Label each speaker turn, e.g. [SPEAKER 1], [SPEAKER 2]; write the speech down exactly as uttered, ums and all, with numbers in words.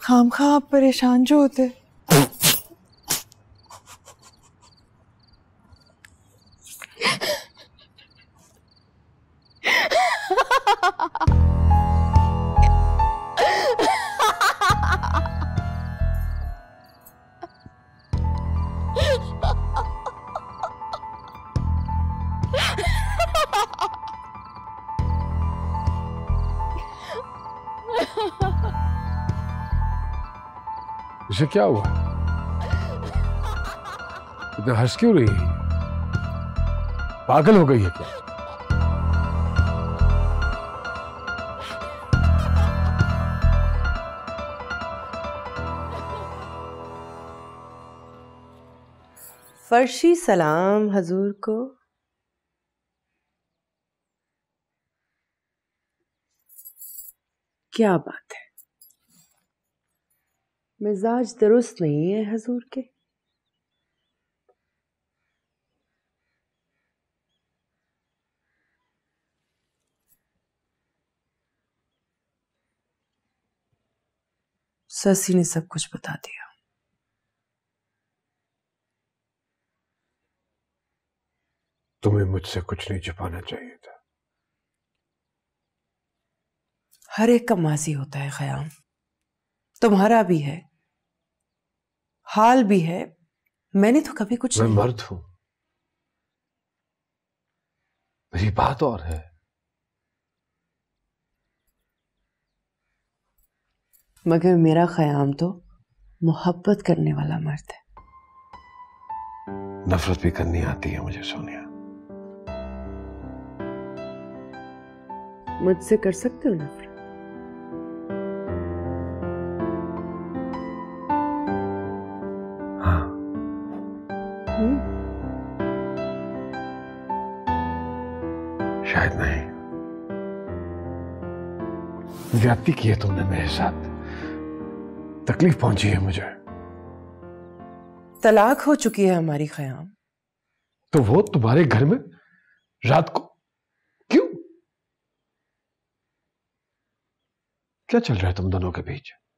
[SPEAKER 1] खाम खा आप परेशान जो होते।
[SPEAKER 2] इसे क्या हुआ? इतना हंस क्यों रही है? पागल हो गई है क्या?
[SPEAKER 3] फर्शी सलाम हजूर को। क्या बात है, मिजाज दुरुस्त नहीं है हजूर के? ससी ने सब कुछ बता दिया।
[SPEAKER 2] तुम्हें मुझसे कुछ नहीं छुपाना चाहिए था।
[SPEAKER 3] हर एक का माजी होता है ख़याम, तुम्हारा भी है, हाल भी है। मैंने तो कभी कुछ
[SPEAKER 2] मैं
[SPEAKER 3] नहीं।
[SPEAKER 2] मर्द हूं, मेरी बात और है।
[SPEAKER 3] मगर मेरा ख़याम तो मोहब्बत करने वाला मर्द है।
[SPEAKER 2] नफरत भी करनी आती है मुझे सोनिया।
[SPEAKER 3] मुझसे कर सकते हो नफरत?
[SPEAKER 2] हाँ।
[SPEAKER 3] हम्म?
[SPEAKER 2] शायद नहीं। ज्यादती की है तुमने मेरे साथ, तकलीफ पहुंची है मुझे।
[SPEAKER 3] तलाक हो चुकी है हमारी ख़याम।
[SPEAKER 2] तो वो तुम्हारे घर में रात को क्यों? क्या चल रहा है तुम दोनों के बीच?